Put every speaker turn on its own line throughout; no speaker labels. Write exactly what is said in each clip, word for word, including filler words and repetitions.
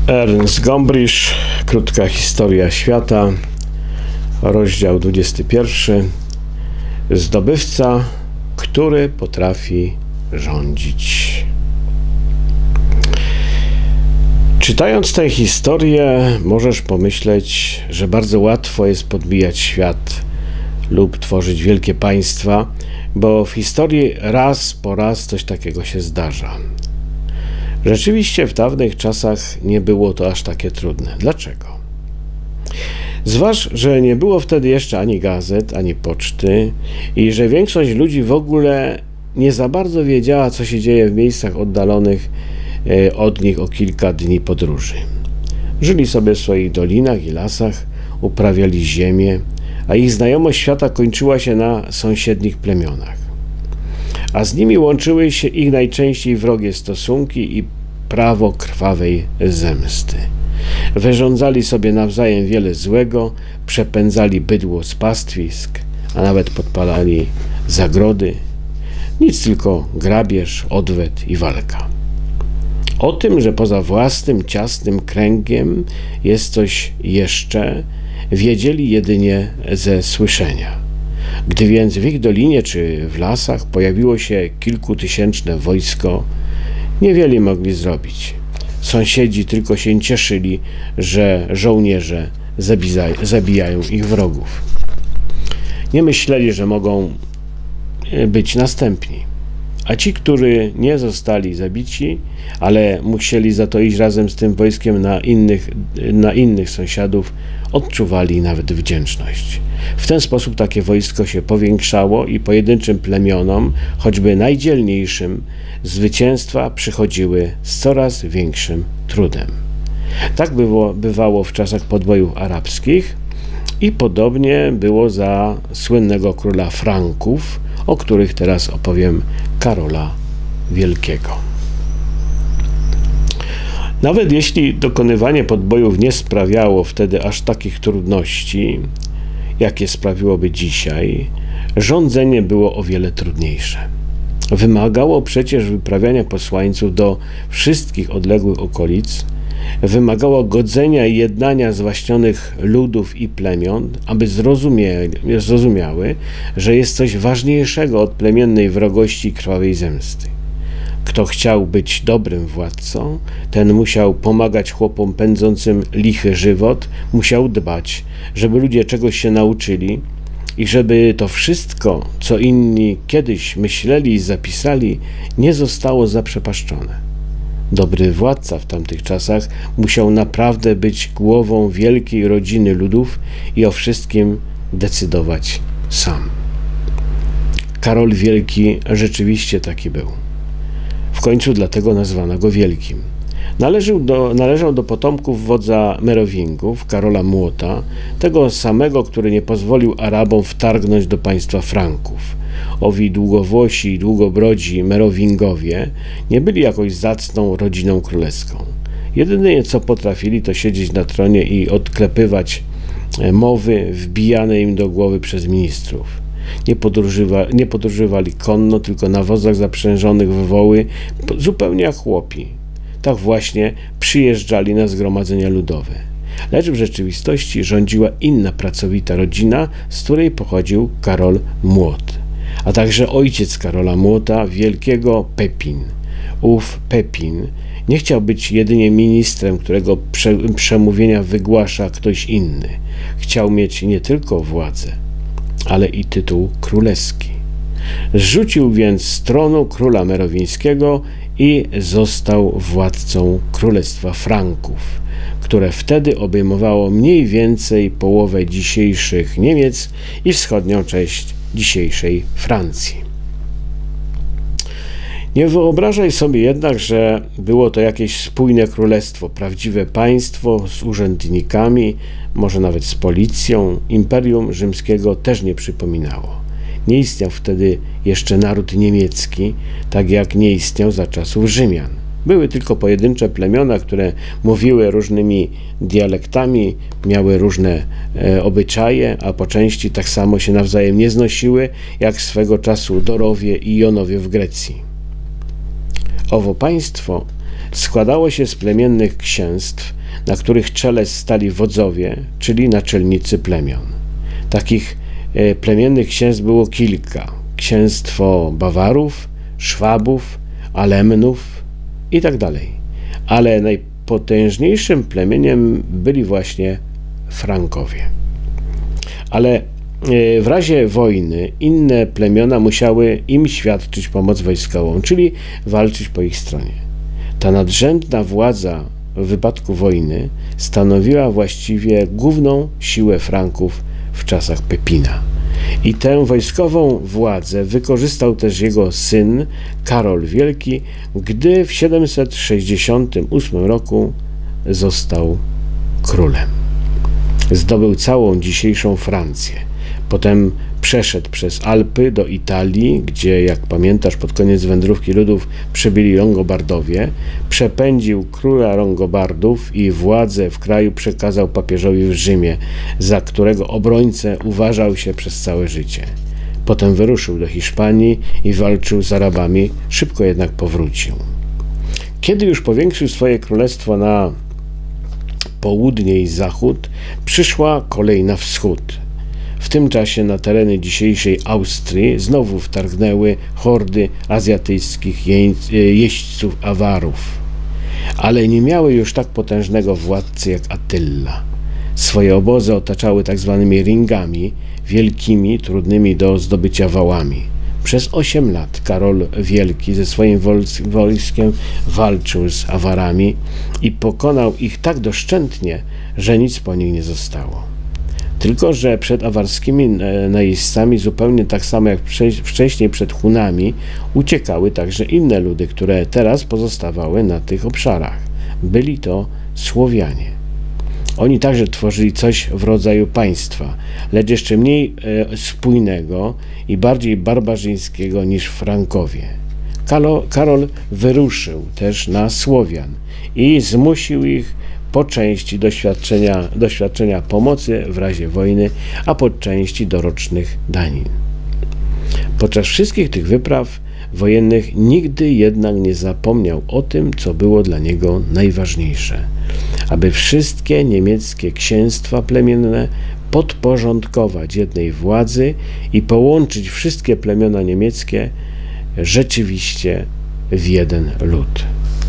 Ernst Gombrich, Krótka historia świata, rozdział dwudziesty pierwszy. Zdobywca, który potrafi rządzić. Czytając tę historię, możesz pomyśleć, że bardzo łatwo jest podbijać świat lub tworzyć wielkie państwa, bo w historii raz po raz coś takiego się zdarza. Rzeczywiście w dawnych czasach nie było to aż takie trudne. Dlaczego? Zważ, że nie było wtedy jeszcze ani gazet, ani poczty i że większość ludzi w ogóle nie za bardzo wiedziała, co się dzieje w miejscach oddalonych od nich o kilka dni podróży. Żyli sobie w swoich dolinach i lasach, uprawiali ziemię, a ich znajomość świata kończyła się na sąsiednich plemionach. A z nimi łączyły się ich najczęściej wrogie stosunki i prawo krwawej zemsty. Wyrządzali sobie nawzajem wiele złego, przepędzali bydło z pastwisk, a nawet podpalali zagrody. Nic tylko grabież, odwet i walka. O tym, że poza własnym ciasnym kręgiem jest coś jeszcze, wiedzieli jedynie ze słyszenia. Gdy więc w ich dolinie czy w lasach pojawiło się kilkutysięczne wojsko, niewiele mogli zrobić. Sąsiedzi tylko się cieszyli, że żołnierze zabijają ich wrogów. Nie myśleli, że mogą być następni. A ci, którzy nie zostali zabici, ale musieli za to iść razem z tym wojskiem na innych, na innych sąsiadów, odczuwali nawet wdzięczność. W ten sposób takie wojsko się powiększało i pojedynczym plemionom, choćby najdzielniejszym, zwycięstwa przychodziły z coraz większym trudem. Tak było, bywało w czasach podbojów arabskich i podobnie było za słynnego króla Franków, o których teraz opowiem, Karola Wielkiego. Nawet jeśli dokonywanie podbojów nie sprawiało wtedy aż takich trudności, jakie sprawiłoby dzisiaj, rządzenie było o wiele trudniejsze. Wymagało przecież wyprawiania posłańców do wszystkich odległych okolic, wymagało godzenia i jednania zwaśnionych ludów i plemion, aby zrozumiały, że jest coś ważniejszego od plemiennej wrogości i krwawej zemsty. Kto chciał być dobrym władcą, ten musiał pomagać chłopom pędzącym lichy żywot, musiał dbać, żeby ludzie czegoś się nauczyli i żeby to wszystko, co inni kiedyś myśleli i zapisali, nie zostało zaprzepaszczone. Dobry władca w tamtych czasach musiał naprawdę być głową wielkiej rodziny ludów i o wszystkim decydować sam. Karol Wielki rzeczywiście taki był. W końcu dlatego nazwano go Wielkim. Należał do, należał do potomków wodza Merowingów, Karola Młota, tego samego, który nie pozwolił Arabom wtargnąć do państwa Franków. Owi długowłosi i długobrodzi Merowingowie nie byli jakoś zacną rodziną królewską. Jedyne, co potrafili, to siedzieć na tronie i odklepywać mowy wbijane im do głowy przez ministrów. Nie, podróżywa, nie podróżowali konno, tylko na wozach zaprzężonych w woły, zupełnie jak chłopi. Tak właśnie przyjeżdżali na zgromadzenia ludowe. Lecz w rzeczywistości rządziła inna pracowita rodzina, z której pochodził Karol Młot, a także ojciec Karola Młota, wielkiego Pepin. Ów Pepin nie chciał być jedynie ministrem, którego prze, przemówienia wygłasza ktoś inny. Chciał mieć nie tylko władzę, ale i tytuł królewski. Zrzucił więc z tronu króla merowińskiego i został władcą Królestwa Franków, które wtedy obejmowało mniej więcej połowę dzisiejszych Niemiec i wschodnią część dzisiejszej Francji. Nie wyobrażaj sobie jednak, że było to jakieś spójne królestwo, prawdziwe państwo z urzędnikami, może nawet z policją. Imperium Rzymskiego też nie przypominało. Nie istniał wtedy jeszcze naród niemiecki, tak jak nie istniał za czasów Rzymian. Były tylko pojedyncze plemiona, które mówiły różnymi dialektami, miały różne e, obyczaje, a po części tak samo się nawzajem nie znosiły, jak swego czasu Dorowie i Jonowie w Grecji. Owo państwo składało się z plemiennych księstw, na których czele stali wodzowie, czyli naczelnicy plemion. Takich plemiennych księstw było kilka. Księstwo Bawarów, Szwabów, Alemnów i tak dalej. Ale najpotężniejszym plemieniem byli właśnie Frankowie. Ale w razie wojny inne plemiona musiały im świadczyć pomoc wojskową, czyli walczyć po ich stronie. Ta nadrzędna władza w wypadku wojny stanowiła właściwie główną siłę Franków w czasach Pepina. I tę wojskową władzę wykorzystał też jego syn Karol Wielki, gdy w siedemset sześćdziesiątym ósmym roku został królem. Zdobył całą dzisiejszą Francję. Potem przeszedł przez Alpy do Italii, gdzie, jak pamiętasz, pod koniec wędrówki ludów przybyli Longobardowie, przepędził króla Longobardów i władzę w kraju przekazał papieżowi w Rzymie, za którego obrońcę uważał się przez całe życie. Potem wyruszył do Hiszpanii i walczył z Arabami, szybko jednak powrócił. Kiedy już powiększył swoje królestwo na południe i zachód, przyszła kolej na wschód. W tym czasie na tereny dzisiejszej Austrii znowu wtargnęły hordy azjatyckich jeźdźców Awarów, ale nie miały już tak potężnego władcy jak Attila. Swoje obozy otaczały tak zwanymi ringami, wielkimi, trudnymi do zdobycia wałami. Przez osiem lat Karol Wielki ze swoim wojskiem walczył z Awarami i pokonał ich tak doszczętnie, że nic po nich nie zostało. Tylko że przed awarskimi najeźdźcami, zupełnie tak samo jak wcześniej przed Hunami, uciekały także inne ludy, które teraz pozostawały na tych obszarach. Byli to Słowianie. Oni także tworzyli coś w rodzaju państwa, lecz jeszcze mniej e, spójnego i bardziej barbarzyńskiego niż Frankowie. Karol, Karol wyruszył też na Słowian i zmusił ich po części doświadczenia, doświadczenia pomocy w razie wojny, a po części dorocznych danin. Podczas wszystkich tych wypraw wojennych nigdy jednak nie zapomniał o tym, co było dla niego najważniejsze, aby wszystkie niemieckie księstwa plemienne podporządkować jednej władzy i połączyć wszystkie plemiona niemieckie rzeczywiście w jeden lud.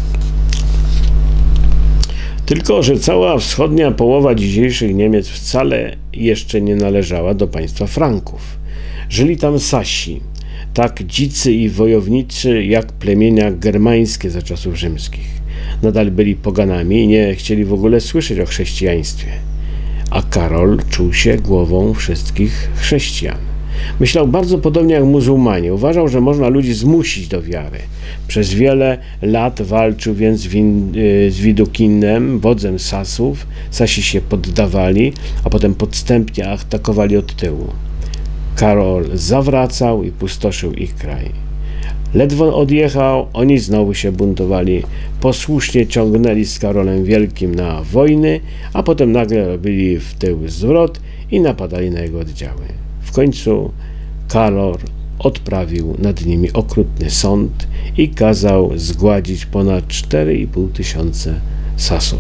Tylko że cała wschodnia połowa dzisiejszych Niemiec wcale jeszcze nie należała do państwa Franków. Żyli tam Sasi, tak dzicy i wojowniczy jak plemienia germańskie za czasów rzymskich. Nadal byli poganami i nie chcieli w ogóle słyszeć o chrześcijaństwie. A Karol czuł się głową wszystkich chrześcijan. Myślał bardzo podobnie jak muzułmanie. Uważał, że można ludzi zmusić do wiary. Przez wiele lat walczył więc z Widukinem, wodzem Sasów. Sasi się poddawali, a potem podstępnie atakowali od tyłu. Karol zawracał i pustoszył ich kraj. Ledwo odjechał, oni znowu się buntowali. Posłusznie ciągnęli z Karolem Wielkim na wojny, a potem nagle robili w tył zwrot i napadali na jego oddziały. W końcu Karol odprawił nad nimi okrutny sąd i kazał zgładzić ponad cztery i pół tysiące Sasów.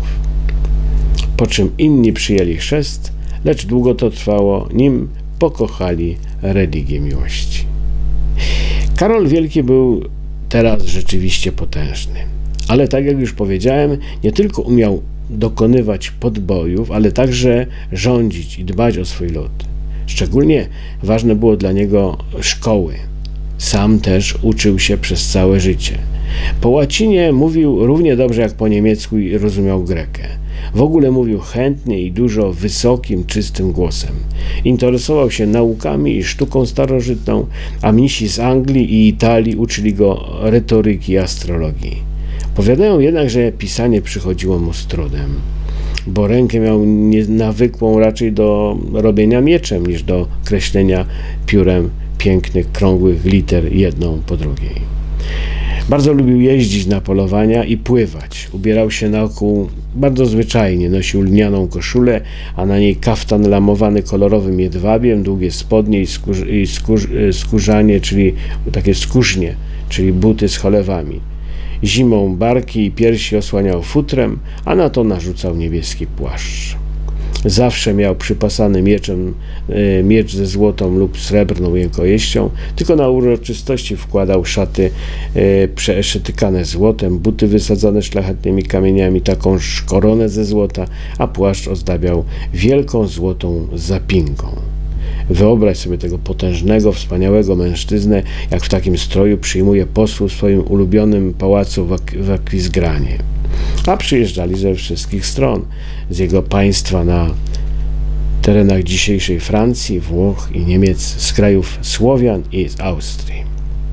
Po czym inni przyjęli chrzest, lecz długo to trwało, nim pokochali religię miłości. Karol Wielki był teraz rzeczywiście potężny, ale tak jak już powiedziałem, nie tylko umiał dokonywać podbojów, ale także rządzić i dbać o swój lud. Szczególnie ważne było dla niego szkoły. Sam też uczył się przez całe życie. Po łacinie mówił równie dobrze jak po niemiecku i rozumiał grekę. W ogóle mówił chętnie i dużo wysokim, czystym głosem. Interesował się naukami i sztuką starożytną, a mnisi z Anglii i Italii uczyli go retoryki i astrologii. Powiadają jednak, że pisanie przychodziło mu z trudem, bo rękę miał nawykłą raczej do robienia mieczem niż do kreślenia piórem pięknych, krągłych liter jedną po drugiej. Bardzo lubił jeździć na polowania i pływać. Ubierał się na ogół bardzo zwyczajnie. Nosił lnianą koszulę, a na niej kaftan lamowany kolorowym jedwabiem, długie spodnie i, skórz, i skórz, skórzanie, czyli takie skórznie, czyli buty z cholewami. Zimą barki i piersi osłaniał futrem, a na to narzucał niebieski płaszcz. Zawsze miał przypasany mieczem, e, miecz ze złotą lub srebrną rękojeścią, tylko na uroczystości wkładał szaty e, przeeszytykane złotem, buty wysadzone szlachetnymi kamieniami, taką koronę ze złota, a płaszcz ozdabiał wielką złotą zapinką. Wyobraź sobie tego potężnego, wspaniałego mężczyznę, jak w takim stroju przyjmuje posłów w swoim ulubionym pałacu w, Ak w Akwizgranie. A przyjeżdżali ze wszystkich stron, z jego państwa na terenach dzisiejszej Francji, Włoch i Niemiec, z krajów Słowian i z Austrii.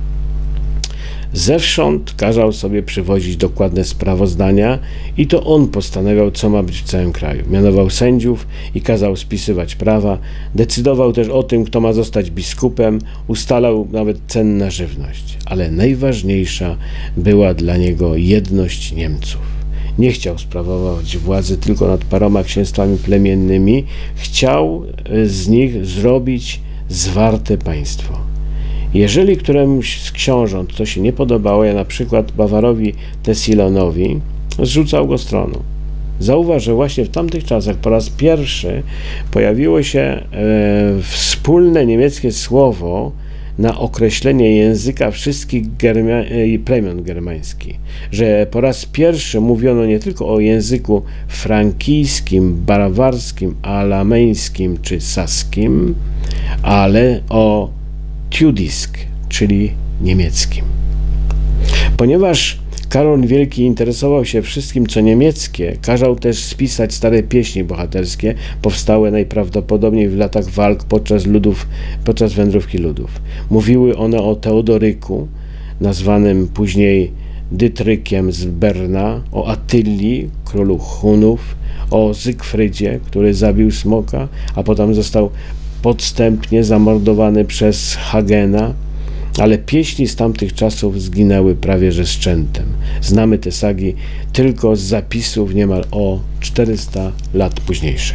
Zewsząd kazał sobie przywozić dokładne sprawozdania i to on postanawiał, co ma być w całym kraju. Mianował sędziów i kazał spisywać prawa, decydował też o tym, kto ma zostać biskupem, ustalał nawet cen na żywność. Ale najważniejsza była dla niego jedność Niemców. Nie chciał sprawować władzy tylko nad paroma księstwami plemiennymi, chciał z nich zrobić zwarte państwo. Jeżeli któremuś z książąt to się nie podobało, ja na przykład Bawarowi Tessilonowi, zrzucał go z tronu. Zauważ, że właśnie w tamtych czasach po raz pierwszy pojawiło się e, wspólne niemieckie słowo na określenie języka wszystkich germa- plemion germańskich, że po raz pierwszy mówiono nie tylko o języku frankijskim, bawarskim, alameńskim czy saskim, ale o Tjudisk, czyli niemieckim. Ponieważ Karol Wielki interesował się wszystkim, co niemieckie, kazał też spisać stare pieśni bohaterskie, powstałe najprawdopodobniej w latach walk podczas ludów, podczas wędrówki ludów. Mówiły one o Teodoryku, nazwanym później Dytrykiem z Berna, o Attylii, królu Hunów, o Zygfrydzie, który zabił smoka, a potem został podstępnie zamordowany przez Hagena, ale pieśni z tamtych czasów zginęły prawie że szczętem. Znamy te sagi tylko z zapisów niemal o czterysta lat późniejszych.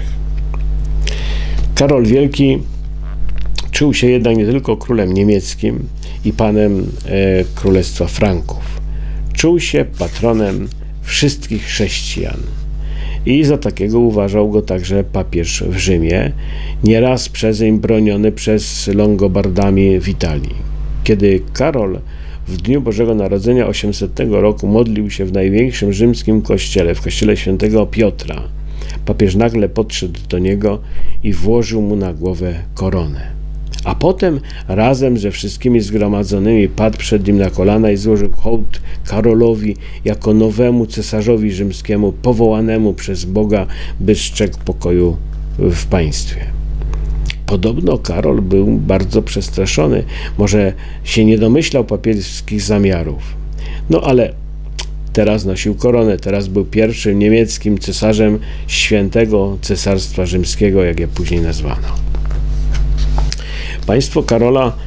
Karol Wielki czuł się jednak nie tylko królem niemieckim i panem e, Królestwa Franków. Czuł się patronem wszystkich chrześcijan. I za takiego uważał go także papież w Rzymie, nieraz przezeń broniony przez Longobardami w Italii. Kiedy Karol w dniu Bożego Narodzenia osiemsetnego roku modlił się w największym rzymskim kościele, w kościele świętego Piotra, papież nagle podszedł do niego i włożył mu na głowę koronę. A potem razem ze wszystkimi zgromadzonymi padł przed nim na kolana i złożył hołd Karolowi jako nowemu cesarzowi rzymskiemu, powołanemu przez Boga, by strzegł pokoju w państwie. Podobno Karol był bardzo przestraszony, może się nie domyślał papieskich zamiarów. No ale teraz nosił koronę, teraz był pierwszym niemieckim cesarzem świętego Cesarstwa Rzymskiego, jak je później nazwano. Państwo Karola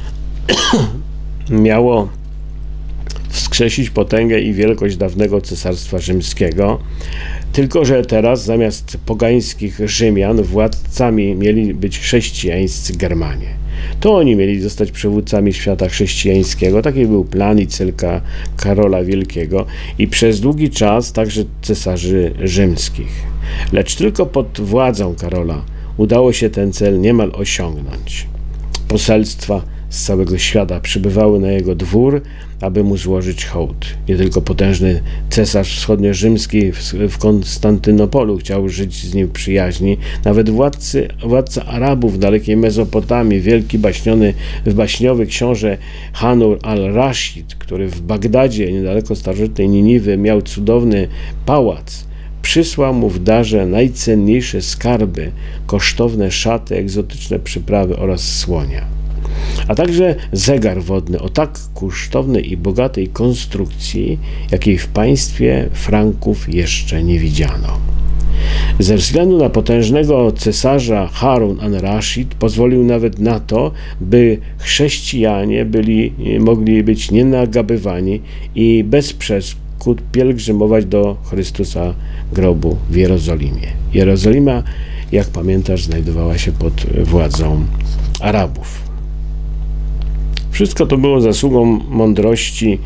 miało wskrzesić potęgę i wielkość dawnego Cesarstwa Rzymskiego, tylko że teraz zamiast pogańskich Rzymian władcami mieli być chrześcijańscy Germanie. To oni mieli zostać przywódcami świata chrześcijańskiego. Taki był plan i cel Karola Wielkiego i przez długi czas także cesarzy rzymskich. Lecz tylko pod władzą Karola udało się ten cel niemal osiągnąć. Poselstwa z całego świata przybywały na jego dwór, aby mu złożyć hołd. Nie tylko potężny cesarz wschodnio-rzymski w Konstantynopolu chciał żyć z nim w przyjaźni, nawet władcy, władca Arabów w dalekiej Mezopotamii, wielki baśniony, baśniowy książę Hanur al-Rashid, który w Bagdadzie, niedaleko starożytnej Niniwy, miał cudowny pałac, przysłał mu w darze najcenniejsze skarby, kosztowne szaty, egzotyczne przyprawy oraz słonia. A także zegar wodny o tak kosztownej i bogatej konstrukcji, jakiej w państwie Franków jeszcze nie widziano. Ze względu na potężnego cesarza Harun al-Rashid pozwolił nawet na to, by chrześcijanie byli, mogli być nienagabywani i bez przeszkód pielgrzymować do Chrystusa grobu w Jerozolimie. Jerozolima, jak pamiętasz, znajdowała się pod władzą Arabów. Wszystko to było zasługą mądrości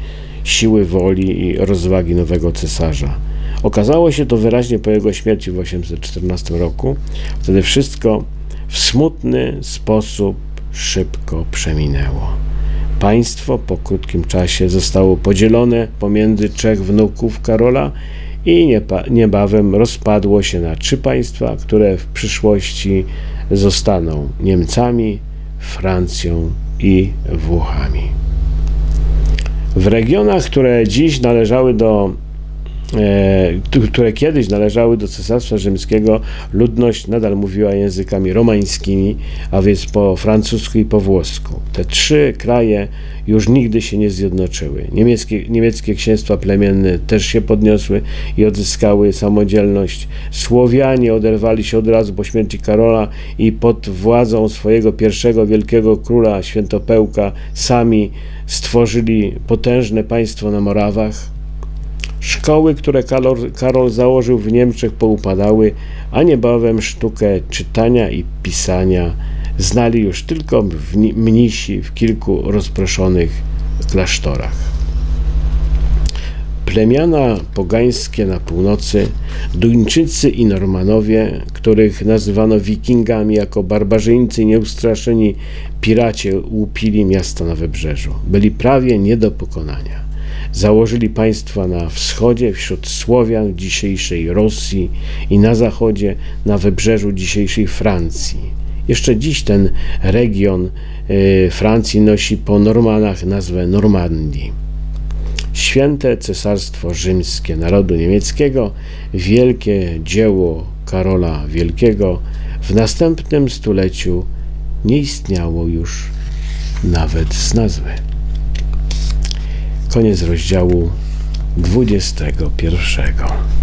siły woli i rozwagi nowego cesarza. Okazało się to wyraźnie po jego śmierci w osiemset czternastym roku. Wtedy wszystko w smutny sposób szybko przeminęło. Państwo po krótkim czasie zostało podzielone pomiędzy trzech wnuków Karola i niebawem rozpadło się na trzy państwa, które w przyszłości zostaną Niemcami, Francją i Włochami. W regionach, które dziś należały do E, które kiedyś należały do Cesarstwa Rzymskiego, ludność nadal mówiła językami romańskimi, a więc po francusku i po włosku. Te trzy kraje już nigdy się nie zjednoczyły. Niemieckie, niemieckie księstwa plemienne też się podniosły i odzyskały samodzielność. Słowianie oderwali się od razu po śmierci Karola i pod władzą swojego pierwszego wielkiego króla Świętopełka sami stworzyli potężne państwo na Morawach. Szkoły, które Karol, Karol założył w Niemczech, poupadały, a niebawem sztukę czytania i pisania znali już tylko mnisi w kilku rozproszonych klasztorach. Plemiona pogańskie na północy, Duńczycy i Normanowie, których nazywano wikingami jako barbarzyńcy i nieustraszeni piraci, łupili miasta na wybrzeżu. Byli prawie nie do pokonania. Założyli państwa na wschodzie, wśród Słowian w dzisiejszej Rosji i na zachodzie, na wybrzeżu dzisiejszej Francji. Jeszcze dziś ten region y, Francji nosi po Normanach nazwę Normandii. Święte Cesarstwo Rzymskie narodu niemieckiego, wielkie dzieło Karola Wielkiego, w następnym stuleciu nie istniało już nawet z nazwy. Koniec rozdziału dwudziestego pierwszego.